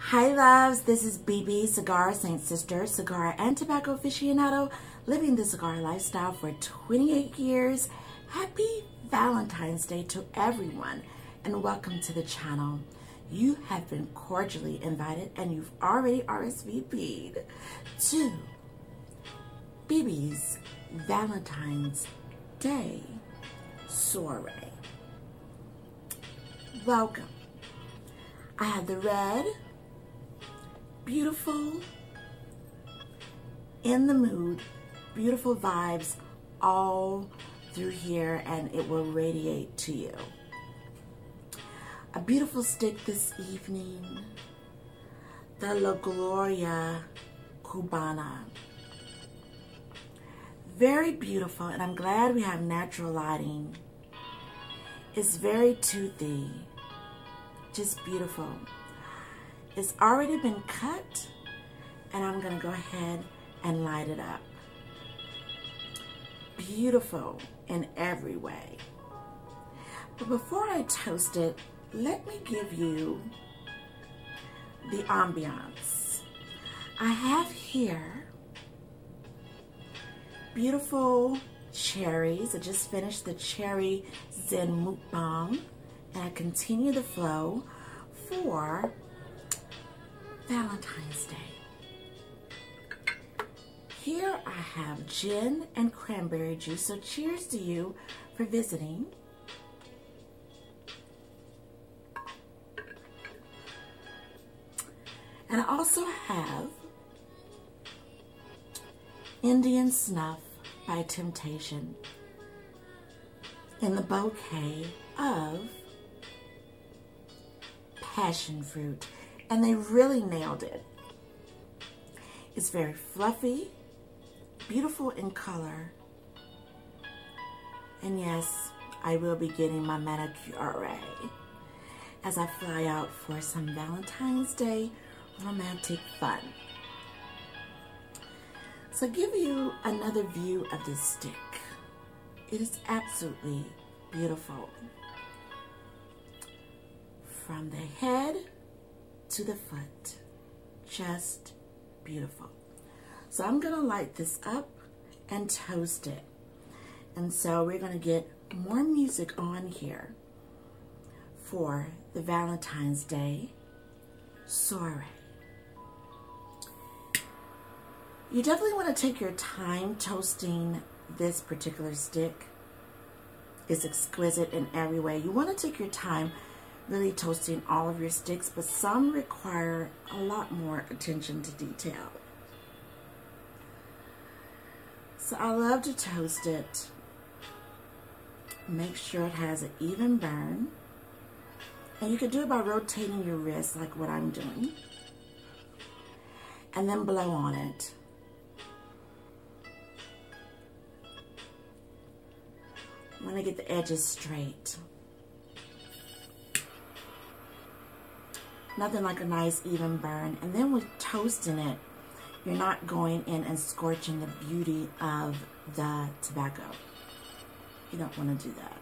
Hi loves, this is BB Cigar Saint Sister, cigar and tobacco aficionado, living the cigar lifestyle for 28 years. Happy Valentine's Day to everyone and welcome to the channel. You have been cordially invited and you've already RSVP'd to BB's Valentine's Day soiree. Welcome. I have the red, beautiful, in the mood, beautiful vibes all through here, and it will radiate to you. A beautiful stick this evening, the La Gloria Cubana. Very beautiful, and I'm glad we have natural lighting. It's very toothy, just beautiful. It's already been cut, and I'm gonna go ahead and light it up. Beautiful in every way. But before I toast it, let me give you the ambiance. I have here beautiful cherries. I just finished the cherry Zen mukbang, and I continue the flow for Valentine's Day. Here I have gin and cranberry juice, so cheers to you for visiting. And I also have Indian Snuff by Temptation in the bouquet of passion fruit. And they really nailed it. It's very fluffy, beautiful in color. And yes, I will be getting my manicure as I fly out for some Valentine's Day romantic fun. So give you another view of this stick. It is absolutely beautiful. From the head to the foot, just beautiful. So I'm gonna light this up and toast it. And so we're gonna get more music on here for the Valentine's Day soiree. You definitely want to take your time toasting this particular stick. It's exquisite in every way. You want to take your time really toasting all of your sticks, but some require a lot more attention to detail. So I love to toast it. Make sure it has an even burn. And you can do it by rotating your wrist like what I'm doing. And then blow on it. I'm going to get the edges straight. Nothing like a nice even burn. And then with toasting it, you're not going in and scorching the beauty of the tobacco. You don't want to do that.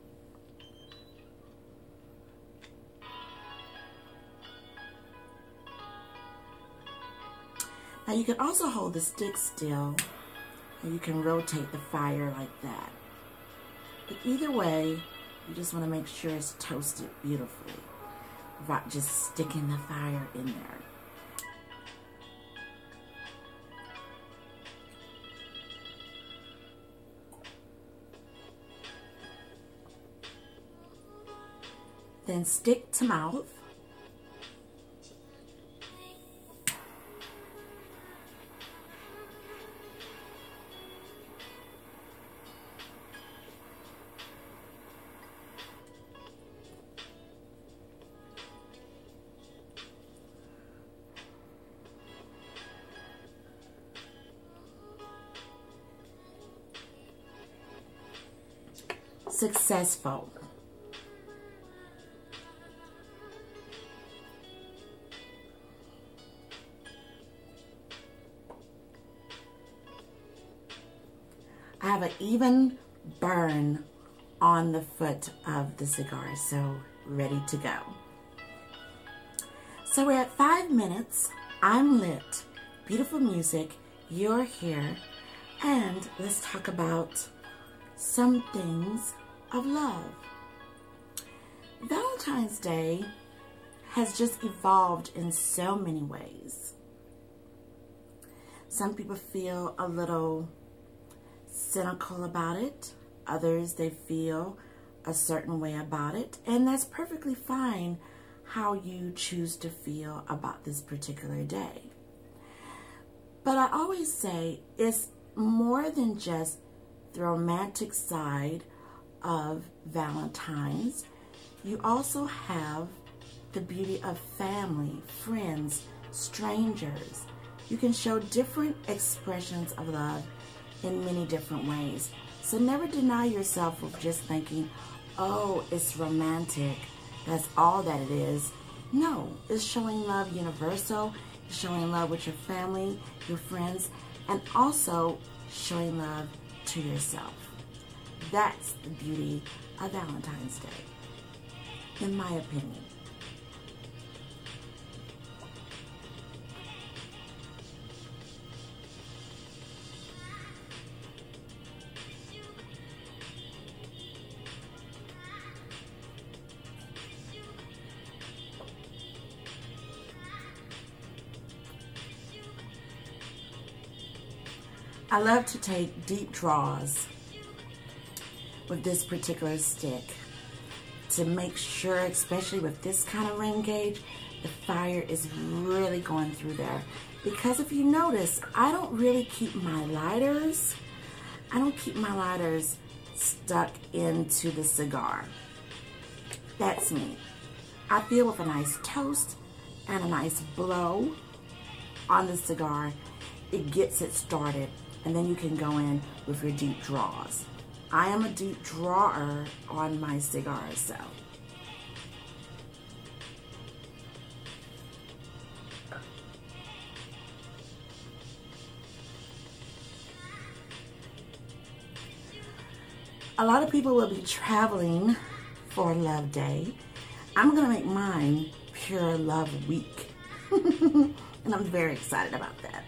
Now you can also hold the stick still, and you can rotate the fire like that. But either way, you just want to make sure it's toasted beautifully without just sticking the fire in there. Then stick to mouth. Successful. I have an even burn on the foot of the cigar, so ready to go. So we're at 5 minutes. I'm lit. Beautiful music. You're here. And let's talk about some things of love. Valentine's Day has just evolved in so many ways. Some people feel a little cynical about it. Others, they feel a certain way about it. And that's perfectly fine how you choose to feel about this particular day. But I always say it's more than just the romantic side of Valentine's. You also have the beauty of family, friends, strangers. You can show different expressions of love in many different ways. So never deny yourself of just thinking, oh, it's romantic. That's all that it is. No, it's showing love universal. It's showing love with your family, your friends, and also showing love to yourself. That's the beauty of Valentine's Day, in my opinion. I love to take deep draws with this particular stick to make sure, especially with this kind of rain gauge, the fire is really going through there. Because if you notice, I don't really keep my lighters, stuck into the cigar. That's me. I feel with a nice toast and a nice blow on the cigar, it gets it started. And then you can go in with your deep draws. I am a deep drawer on my cigars, so. A lot of people will be traveling for Love Day. I'm gonna make mine Pure Love Week. And I'm very excited about that.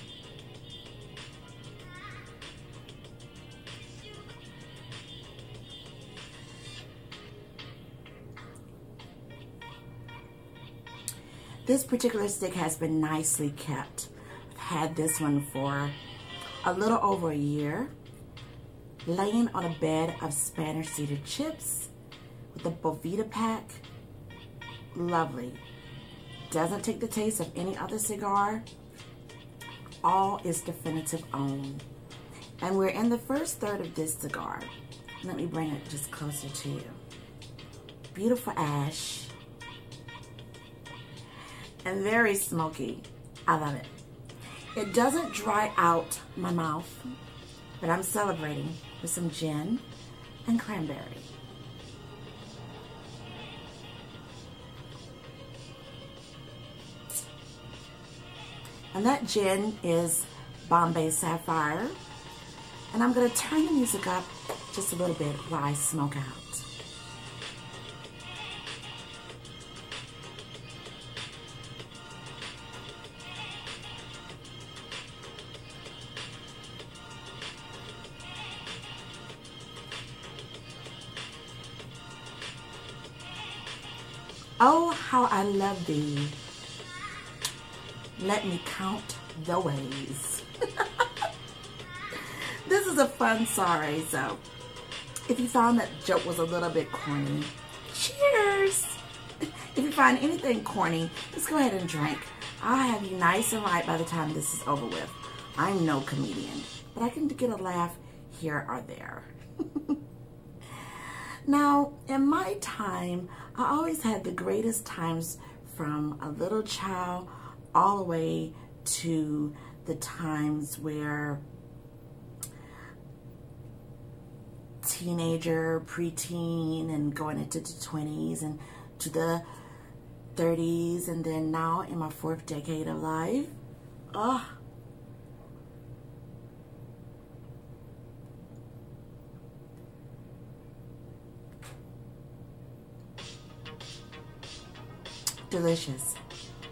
This particular stick has been nicely kept. I've had this one for a little over a year, laying on a bed of Spanish cedar chips with a Boveda pack. Lovely. Doesn't take the taste of any other cigar. All is Definitive own. And we're in the first third of this cigar. Let me bring it just closer to you. Beautiful ash. And very smoky. I love it. It doesn't dry out my mouth, but I'm celebrating with some gin and cranberry. And that gin is Bombay Sapphire. And I'm going to turn the music up just a little bit while I smoke out. Oh, how I love thee. Let me count the ways. This is a fun sorry, so if you found that joke was a little bit corny, cheers. If you find anything corny, let's go ahead and drink. I'll have you nice and right by the time this is over with. I'm no comedian, but I can get a laugh here or there. Now, in my time, I always had the greatest times from a little child all the way to the times where teenager, preteen, and going into the 20s and to the 30s, and then now in my 4th decade of life. Oh, delicious.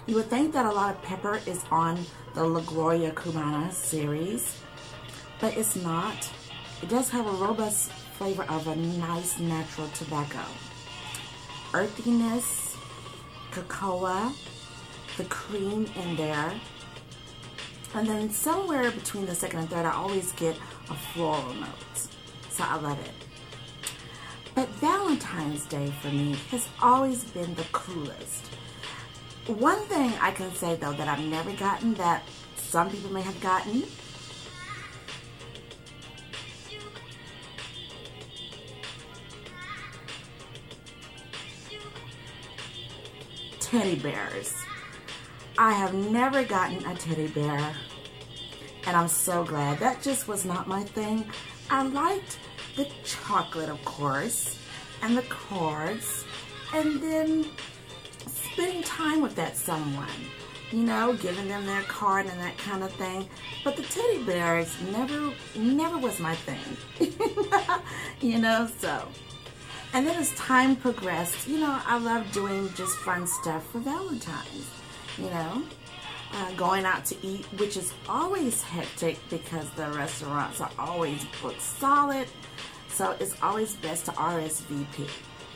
You would think that a lot of pepper is on the La Gloria Cubana series, but it's not. It does have a robust flavor of a nice natural tobacco. Earthiness, cocoa, the cream in there. And then somewhere between the second and third, I always get a floral note. So I love it. But Valentine's Day for me has always been the coolest. One thing I can say though that I've never gotten that some people may have gotten, teddy bears. I have never gotten a teddy bear, and I'm so glad. That just was not my thing. I liked the chocolate, of course, and the cards, and then spending time with that someone, you know, giving them their card and that kind of thing. But the teddy bears never was my thing, you know, so. And then as time progressed, you know, I love doing just fun stuff for Valentine's, you know. Going out to eat, which is always hectic because the restaurants are always booked solid. So it's always best to RSVP.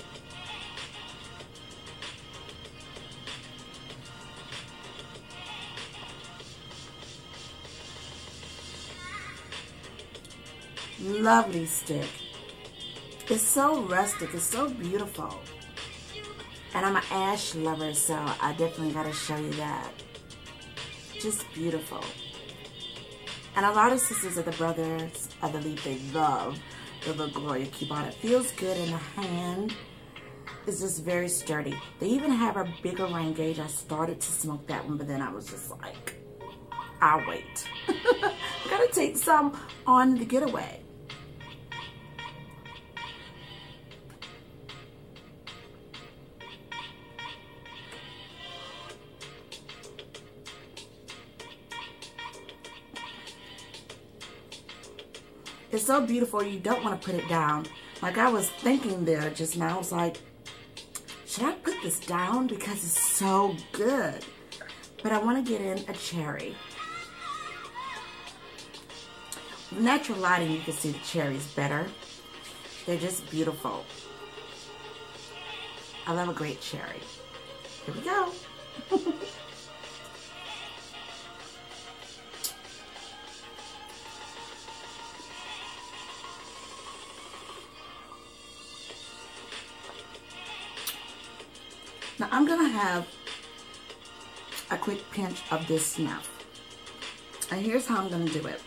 Lovely stick. It's so rustic. It's so beautiful. And I'm an ash lover, so I definitely got to show you that. Just beautiful. And a lot of sisters of the Brothers of the Leaf, they love the La Gloria Cubana. It feels good in the hand. It's just very sturdy. They even have a bigger rain gauge. I started to smoke that one, but then I was just like, I'll wait. I gotta take some on the getaway. It's so beautiful, you don't want to put it down. Like I was thinking there just now, I was like, should I put this down? Because it's so good. But I want to get in a cherry. With natural lighting, you can see the cherries better. They're just beautiful. I love a great cherry. Here we go. Now I'm gonna have a quick pinch of this snuff. And here's how I'm gonna do it.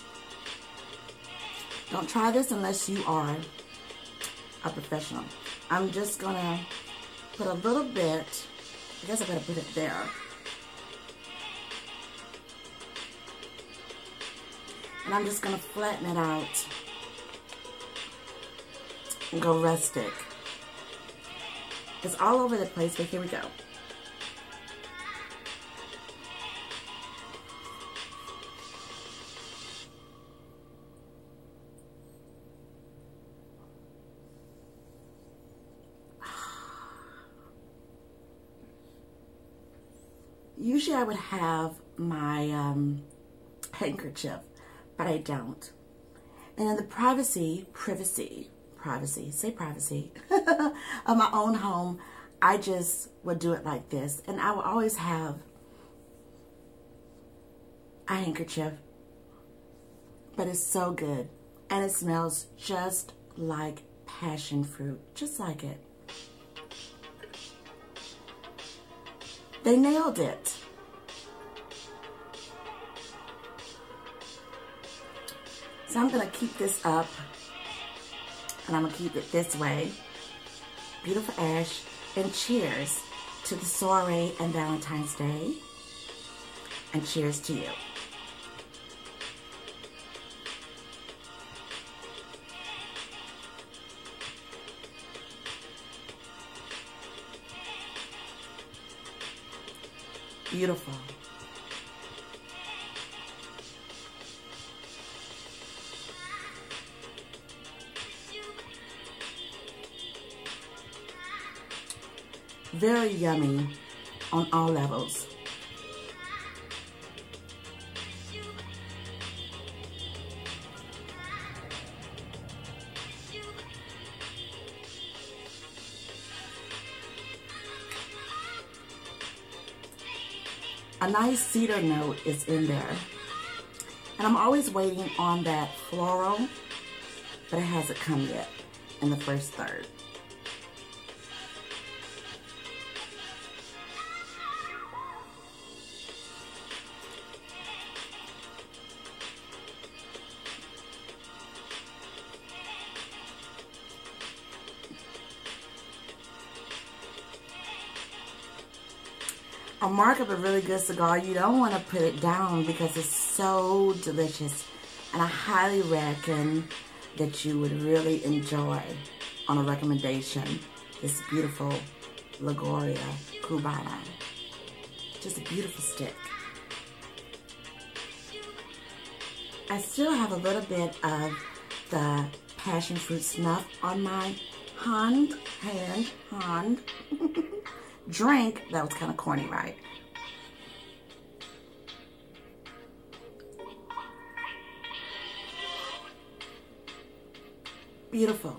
Don't try this unless you are a professional. I'm just gonna put a little bit, I guess I better put it there. And I'm just gonna flatten it out and go rustic. It's all over the place, but here we go. Usually I would have my handkerchief, but I don't. And in the privacy of my own home, I just would do it like this. And I will always have a handkerchief, but it's so good. And it smells just like passion fruit, just like it. They nailed it. So I'm gonna keep this up, and I'm gonna keep it this way. Beautiful ash, and cheers to the soiree and Valentine's Day, and cheers to you. Beautiful. Very yummy on all levels. a nice cedar note is in there. And I'm always waiting on that floral, but it hasn't come yet in the first third. A mark of a really good cigar, you don't want to put it down because it's so delicious. And I highly reckon that you would really enjoy, on a recommendation, this beautiful Liguria Cubana. Just a beautiful stick. I still have a little bit of the passion fruit snuff on my hand drink. That was kind of corny, right? Beautiful.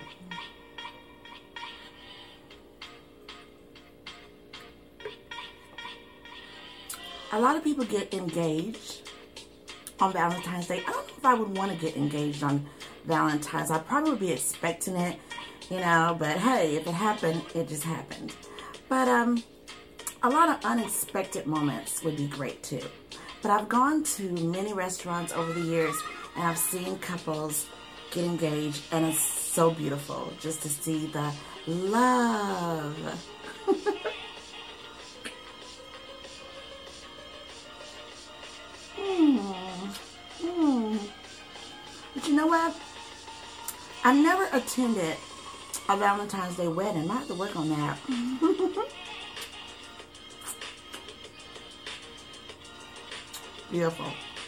A lot of people get engaged on Valentine's Day. I don't know if I would want to get engaged on Valentine's. I probably would be expecting it, you know, but hey, if it happened, it just happened. But a lot of unexpected moments would be great too. But I've gone to many restaurants over the years and I've seen couples get engaged, and it's so beautiful just to see the love. But you know what? I've never attended a Valentine's Day wedding. I have to work on that. Beautiful.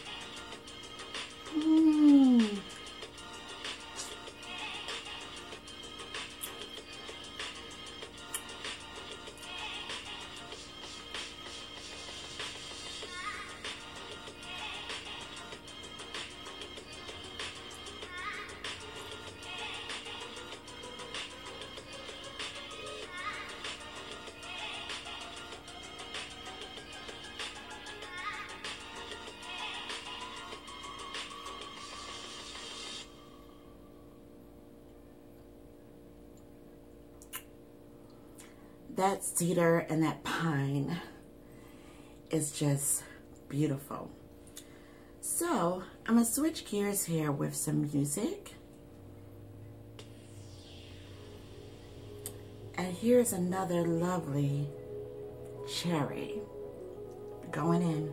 That cedar and that pine is just beautiful. So I'm gonna switch gears here with some music. And here's another lovely cherry going in.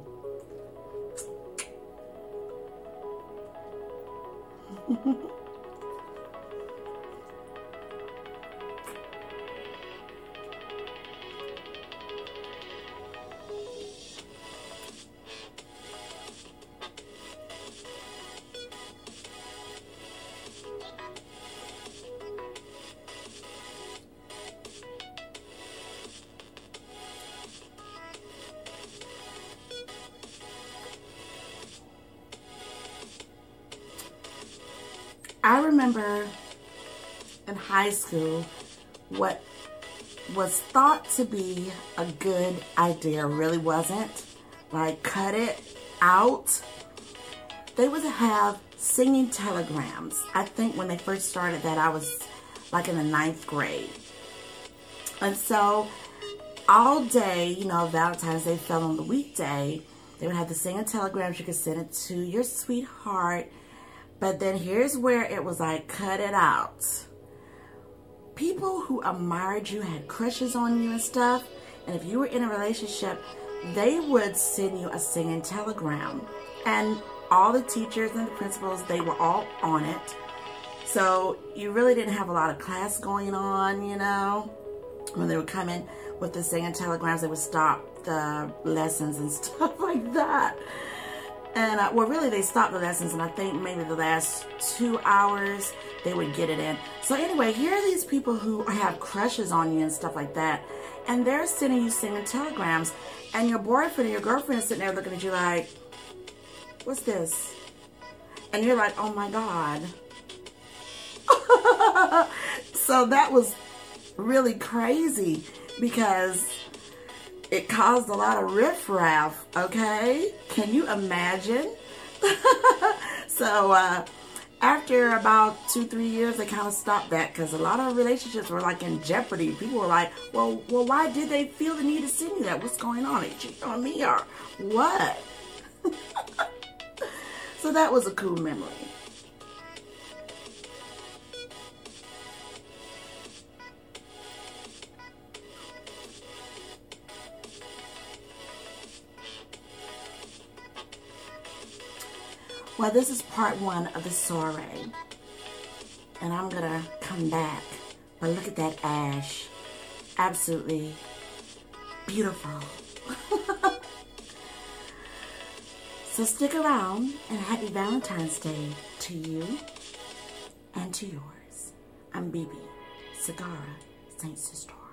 I remember in high school what was thought to be a good idea really wasn't. Like, cut it out. They would have singing telegrams. I think when they first started that, I was like in the 9th grade. And so all day, you know, Valentine's Day fell on the weekday. They would have the singing telegrams. You could send it to your sweetheart. But then here's where it was like, cut it out. People who admired you, had crushes on you and stuff, and if you were in a relationship, they would send you a singing telegram. And all the teachers and the principals, they were all on it. So you really didn't have a lot of class going on, you know. When they would come in with the singing telegrams, they would stop the lessons and stuff like that. And, well, really, they stopped the lessons, and I think maybe the last 2 hours, they would get it in. So anyway, here are these people who have crushes on you and stuff like that, and they're sending you singing telegrams, and your boyfriend or your girlfriend is sitting there looking at you like, what's this? And you're like, oh my God. So that was really crazy because it caused a lot of riffraff, okay? Can you imagine? So after about 2-3 years, they kind of stopped that because a lot of relationships were like in jeopardy. People were like, well, why did they feel the need to send me that? What's going on? They cheated on me or what? So that was a cool memory. Well, this is part 1 of the soiree. And I'm going to come back. But look at that ash. Absolutely beautiful. So stick around and happy Valentine's Day to you and to yours. I'm Bibi Sagara, Saint Sister.